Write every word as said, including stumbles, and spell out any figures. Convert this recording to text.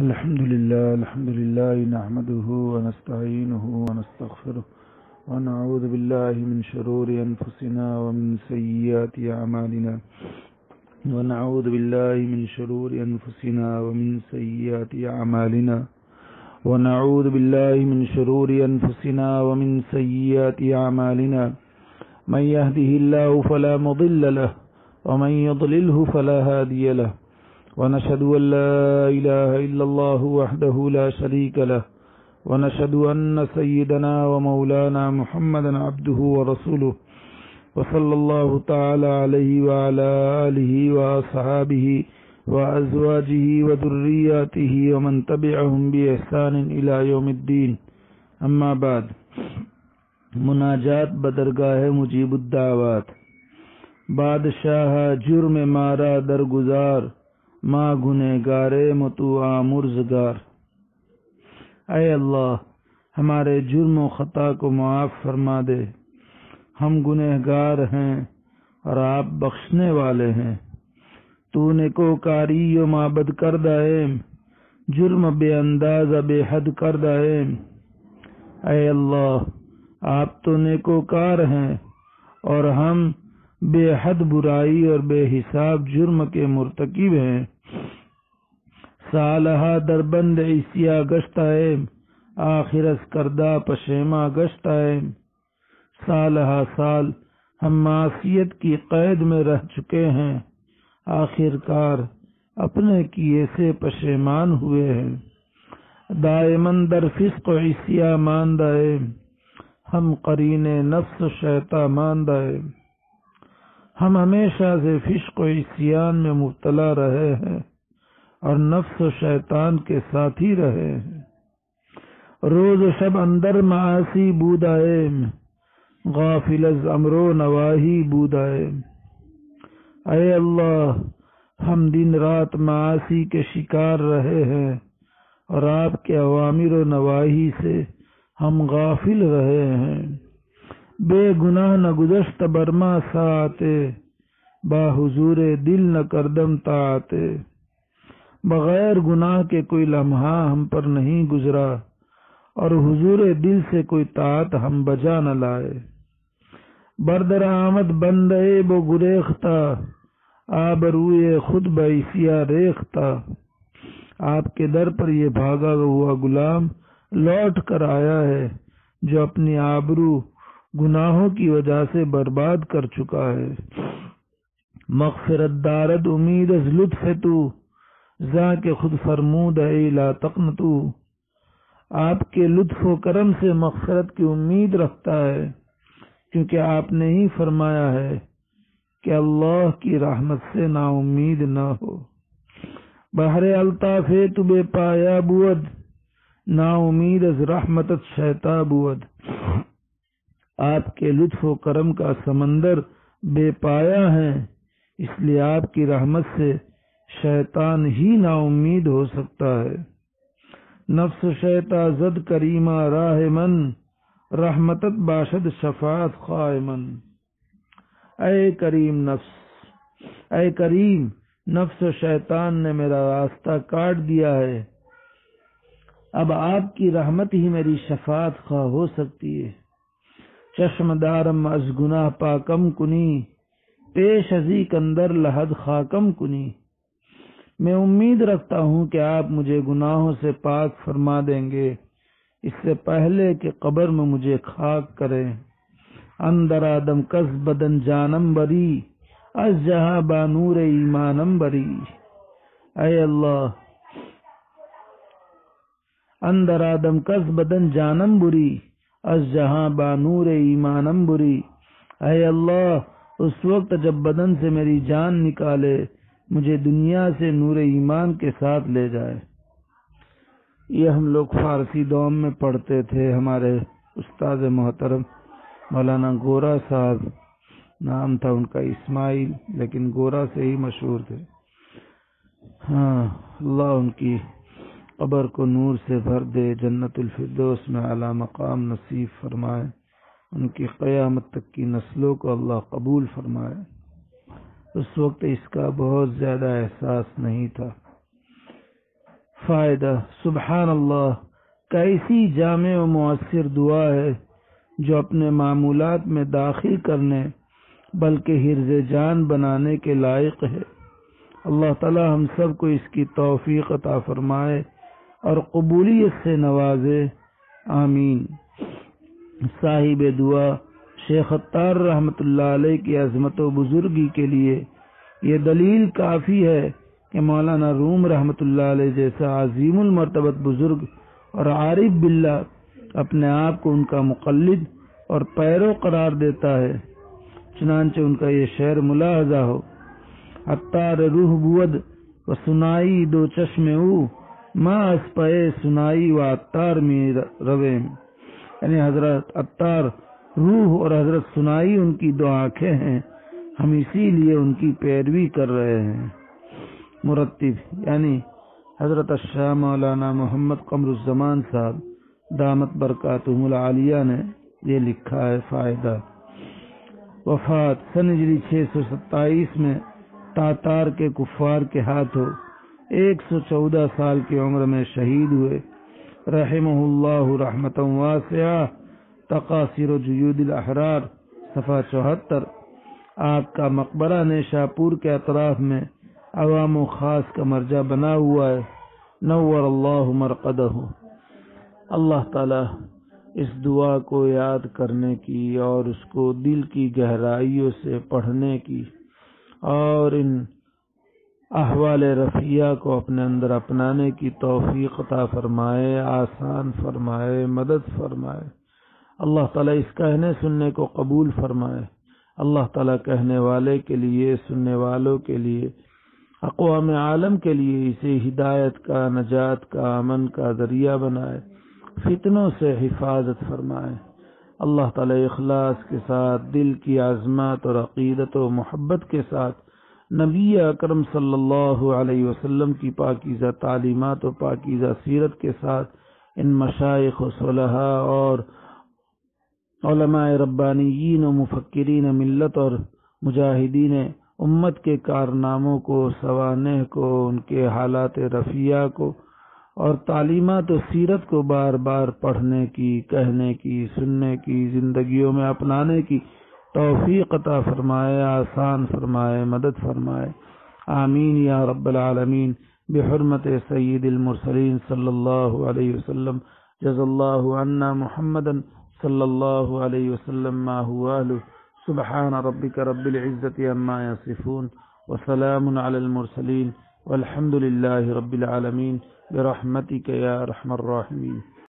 الحمد لله الحمد لله نحمده ونستعينه ونستغفره ونعوذ بالله من شرور أنفسنا ومن سيئات أعمالنا ونعوذ بالله من شرور أنفسنا ومن سيئات أعمالنا ونعوذ بالله من شرور أنفسنا ومن سيئات أعمالنا من يهده الله فلا مضل له ومن يضلله فلا هادي له ونشهد أن لا إله إلا الله وحده لا شريك له ونشهد أن سيدنا ومولانا محمدا عبده ورسوله وصلى الله تعالى عليه وعلى آله وأصحابه وأزواجه وذرياته ومن تبعهم بإحسان إلى يوم الدين اما بعد. مناجات بدرگاہ مجیب الدعوات. بادشاہ جرم مارا درگزار ماں گنہگارے متو آمرزگار. اے اللہ ہمارے جرم و خطا کو معاف فرما دے. ہم گنہگار ہیں اور آپ بخشنے والے ہیں. تو نے کو کاری و معبد کردہ ایم جرم بے انداز بے حد کردہ ایم. اے اللہ آپ تو نیکوکار ہیں اور ہم بے حد برائی اور بے حساب جرم کے مرتکب ہیں. سالہا دربند عیسیہ گشتہ ایم آخر از کردہ پشیما گشتہ ایم. سالہا سال ہم معصیت کی قید میں رہ چکے ہیں، آخر کار اپنے کیے سے پشیمان ہوئے ہیں. دائماً در فسق و عصیاں ماندہ ایم ہم قرین نفس و شیطان ماندہ ایم. ہم ہمیشہ سے فسق و عصیان میں مبتلا رہے ہیں اور نفس و شیطان کے ساتھ ہی رہے ہیں. روز و شب اندر معاصی بودہ ایم غافل از امر و نواہی بودہ ایم. اے اللہ ہم دن رات معاصی کے شکار رہے ہیں اور آپ کے اوامر و نواہی سے ہم غافل رہے ہیں. بے گناہ نہ گزشت برما ساعتے با حضور دل نہ کردم طاعتے. بغیر گناہ کے کوئی لمحہ ہم پر نہیں گزرا اور حضور دل سے کوئی طاعت ہم بجا نہ لائے. بردر آمد بندے بو گریختہ آبروئے خود بیسیا ریختہ. آپ کے در پر یہ بھاگا ہوا غلام لوٹ کر آیا ہے جو اپنی آبرو گناہوں کی وجہ سے برباد کر چکا ہے. مغفرت دارد امید از لطف تو زاں کے خود فرمود اے لا تقنطو. آپ کے لطف و کرم سے مغفرت کی امید رکھتا ہے کیونکہ آپ نے ہی فرمایا ہے کہ اللہ کی رحمت سے نا امید نہ ہو. بہر الطاف تو بے پایا بود نا امید از رحمتت شیطا بود. آپ کے لطف و کرم کا سمندر بے پایا ہے اس لیے آپ کی رحمت سے شیطان ہی نا امید ہو سکتا ہے. نفس شیطا زد کریمہ راہ من رحمتت باشد شفاعت خائمن. اے کریم نفس اے کریم نفس و شیطان نے میرا راستہ کاٹ دیا ہے. اب آپ کی رحمت ہی میری شفاعت خواہ ہو سکتی ہے. چشم دارم از گناہ پاکم کنی پیش ازی کندر لحد خاکم کنی. میں امید رکھتا ہوں کہ آپ مجھے گناہوں سے پاک فرما دیں گے اس سے پہلے کہ قبر میں مجھے خاک کریں. اندر آدم کس بدن جانم بری از جہاں بانور ایمانم بری. اے اللہ اندر آدم کس بدن جانم بری از جہاں بانور ایمانم بری. اے اللہ اس وقت جب بدن سے میری جان نکالے مجھے دنیا سے نور ایمان کے ساتھ لے جائے. یہ ہم لوگ فارسی دوم میں پڑھتے تھے. ہمارے استاد محترم مولانا گورا صاحب نام تھا ان کا اسماعیل لیکن گورا سے ہی مشہور تھے. ہاں اللہ ان کی قبر کو نور سے بھر دے، جنت الفردوس میں اعلیٰ مقام نصیب فرمائے. ان کی قیامت تک کی نسلوں کو اللہ قبول فرمائے. اس وقت اس کا بہت زیادہ احساس نہیں تھا. فائدہ، سبحان اللہ، کیسی جامع و مؤثر دعا ہے جو اپنے معمولات میں داخل کرنے بلکہ حرز جان بنانے کے لائق ہے۔ اللہ تعالی ہم سب کو اس کی توفیق عطا فرمائے اور قبولیت سے نوازے، آمین۔ صاحب دعا شیخ عطار رحمۃ اللہ علیہ کی عظمت و بزرگی کے لیے یہ دلیل کافی ہے کہ مولانا روم رحمۃ اللہ علیہ جیسا عظیم المرتبت بزرگ اور عارف باللہ اپنے آپ کو ان کا مقلد اور پیرو قرار دیتا ہے۔ چنانچہ ان کا یہ شعر ملاحظہ ہو: عطار روح بود و سنائی دو چشم او، ماں اس پے سنائی و عطار میں رویم، یعنی حضرت عطار روح اور حضرت سنائی ان کی دو آنکھیں ہیں، ہم اسی لیے ان کی پیروی کر رہے ہیں۔ مرتب یعنی حضرت الشاہ مولانا محمد قمر الزمان صاحب دامت برکاتہم العالیہ نے یہ لکھا ہے۔ فائدہ، وفات سن ہجری چھ سو ستائیس میں تاتار کے کفار کے ہاتھوں ایک سو چودہ سال کی عمر میں شہید ہوئے، رحمہ اللہ رحمۃ واسعہ۔ تقاصر جیود الاحرار صفحہ چوہتر۔ آپ کا مقبرہ نیشا پور کے اطراف میں عوام و خاص کا مرجع بنا ہوا ہے، نور اللہ مرقدہ۔ اللہ تعالی اس دعا کو یاد کرنے کی اور اس کو دل کی گہرائیوں سے پڑھنے کی اور ان احوال رفیہ کو اپنے اندر اپنانے کی توفیق عطا فرمائے، آسان فرمائے، مدد فرمائے۔ اللہ تعالیٰ اس کہنے سننے کو قبول فرمائے۔ اللہ تعالیٰ کہنے والے کے لیے، سننے والوں کے لیے، اقوام عالم کے لیے اسے ہدایت کا، نجات کا، امن کا ذریعہ بنائے، فتنوں سے حفاظت فرمائے۔ اللہ تعالیٰ اخلاص کے ساتھ، دل کی عظمت اور عقیدت و محبت کے ساتھ نبی اکرم صلی اللہ علیہ وسلم کی پاکیزہ تعلیمات و پاکیزہ سیرت کے ساتھ ان مشائخ و صلحاء اور علماء ربانیین و مفکرین ملت اور مجاہدین امت کے کارناموں کو، سوانح کو، ان کے حالات رفیہ کو اور تعلیمات و سیرت کو بار بار پڑھنے کی، کہنے کی، سننے کی، زندگیوں میں اپنانے کی توفیق عطا فرمائے، آسان فرمائے، مدد فرمائے، آمین یا رب العالمین۔ بحرمت سید المرسلین صلی اللہ علیہ وسلم، جز اللہ عنا محمدا صلی اللہ علیہ وسلم ما هو اہلہ، سبحان ربک رب العزت عما یصفون وسلام علی المرسلین والحمد للہ رب العالمین، برحمتک یا ارحم الراحمین۔